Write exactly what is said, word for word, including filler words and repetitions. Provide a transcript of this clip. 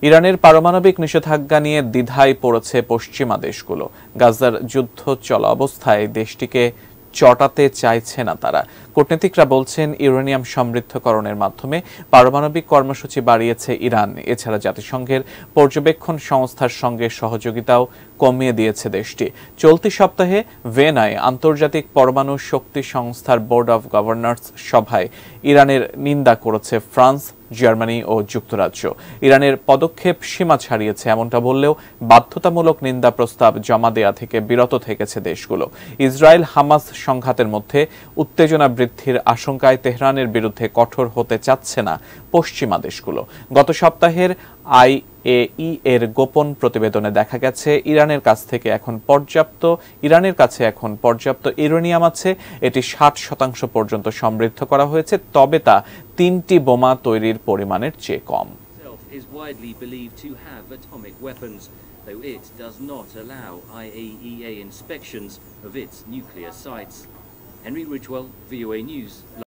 ইরানের পারমাণবিক নিষেধাজ্ঞা নিয়ে দ্বিধায় পড়েছে পশ্চিমা দেশগুলো। গাজার যুদ্ধ চলা অবস্থায় দেশটিকে চটাতে চাইছে না তারা। কূটনীতিকরা বলছেন, ইউরেনিয়াম সমৃদ্ধকরণের মাধ্যমে পারমাণবিক কর্মসূচি বাড়িয়েছে ইরান। এছাড়া জাতিসংঘের পর্যবেক্ষণ সংস্থার সঙ্গে সহযোগিতাও কমিয়ে দিয়েছে দেশটি। চলতি সপ্তাহে ভিয়েনায় আন্তর্জাতিক পরমাণু শক্তি সংস্থার বোর্ড অব গভর্নর্স সভায় ইরানের নিন্দা করেছে ফ্রান্স, জার্মানি ও যুক্তরাজ্য। ইরানের পদক্ষেপ সীমা ছাড়িয়েছে এমনটা বললেও বাধ্যতামূলক নিন্দা প্রস্তাব জমা দেয়া থেকে বিরত থেকেছে দেশগুলো। ইসরায়েল হামাস সংঘাতের মধ্যে উত্তেজনা বৃদ্ধির আশঙ্কায় তেহরানের বিরুদ্ধে কঠোর হতে চাচ্ছে না পশ্চিমা দেশগুলো। গত সপ্তাহের আইএই এর গোপন প্রতিবেদনে দেখা গেছে, ইরানের কাছ থেকে এখন পর্যাপ্ত ইরানের কাছে এখন পর্যাপ্ত ইউরেনিয়াম আছে। এটি ষাট শতাংশ পর্যন্ত সমৃদ্ধ করা হয়েছে, তবে তা তিনটি বোমা তৈরির পরিমাণের চেয়ে কম। is widely believed to have atomic weapons, though it does not allow I A E A inspections of its nuclear sites. Henry Ridgewell, V O A News.